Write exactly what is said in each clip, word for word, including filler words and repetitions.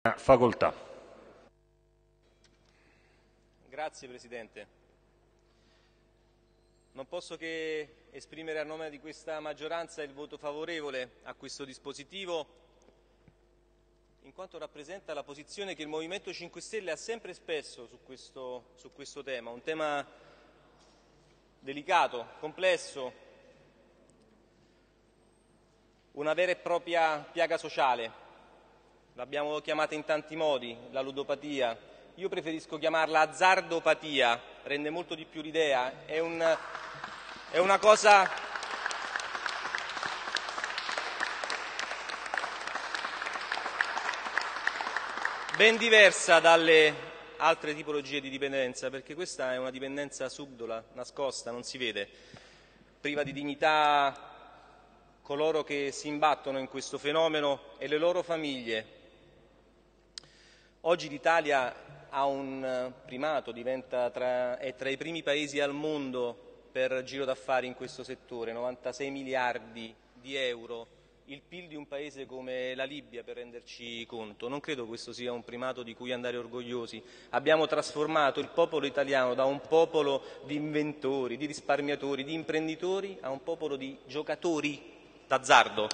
Facoltà. Grazie Presidente. Non posso che esprimere a nome di questa maggioranza il voto favorevole a questo dispositivo, in quanto rappresenta la posizione che il Movimento cinque Stelle ha sempre espresso su questo, su questo tema, un tema delicato, complesso, una vera e propria piaga sociale. L'abbiamo chiamata in tanti modi, la ludopatia. Io preferisco chiamarla azzardopatia, rende molto di più l'idea. È, un, è una cosa ben diversa dalle altre tipologie di dipendenza, perché questa è una dipendenza subdola, nascosta, non si vede, priva di dignità coloro che si imbattono in questo fenomeno e le loro famiglie. Oggi l'Italia ha un primato, diventa tra, è tra i primi paesi al mondo per giro d'affari in questo settore, novantasei miliardi di euro, il P I L di un paese come la Libia, per renderci conto. Non credo questo sia un primato di cui andare orgogliosi. Abbiamo trasformato il popolo italiano da un popolo di inventori, di risparmiatori, di imprenditori a un popolo di giocatori d'azzardo.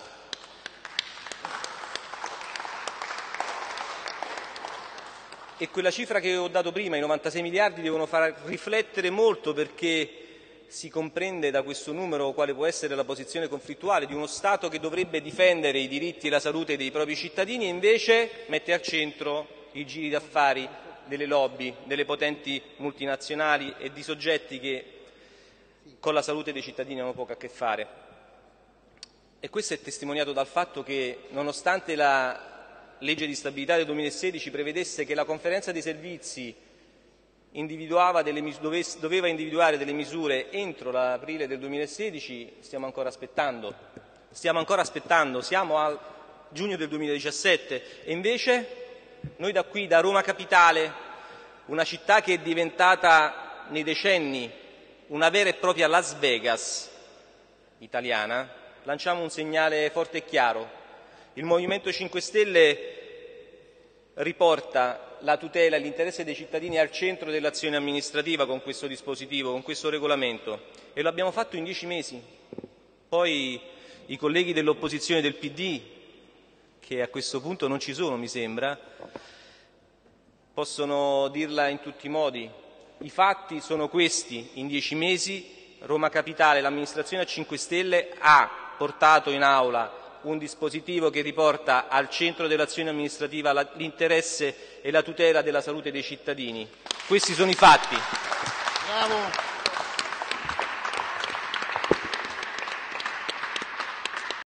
E quella cifra che ho dato prima, i novantasei miliardi, devono far riflettere molto, perché si comprende da questo numero quale può essere la posizione conflittuale di uno Stato che dovrebbe difendere i diritti e la salute dei propri cittadini e invece mette al centro i giri d'affari delle lobby, delle potenti multinazionali e di soggetti che con la salute dei cittadini hanno poco a che fare. E questo è testimoniato dal fatto che, nonostante la legge di stabilità del duemilasedici prevedesse che la conferenza dei servizi individuava delle, doveva individuare delle misure entro l'aprile del duemilasedici, stiamo ancora aspettando. Stiamo ancora aspettando, siamo a giugno del duemiladiciassette e invece noi da qui, da Roma Capitale, una città che è diventata nei decenni una vera e propria Las Vegas italiana, lanciamo un segnale forte e chiaro. Il Movimento cinque Stelle riporta la tutela e l'interesse dei cittadini al centro dell'azione amministrativa con questo dispositivo, con questo regolamento, e lo abbiamo fatto in dieci mesi. Poi i colleghi dell'opposizione del P D, che a questo punto non ci sono mi sembra, possono dirla in tutti i modi. I fatti sono questi: in dieci mesi Roma Capitale, l'amministrazione a cinque Stelle ha portato in aula un dispositivo che riporta al centro dell'azione amministrativa l'interesse e la tutela della salute dei cittadini. Questi sono i fatti. Bravo.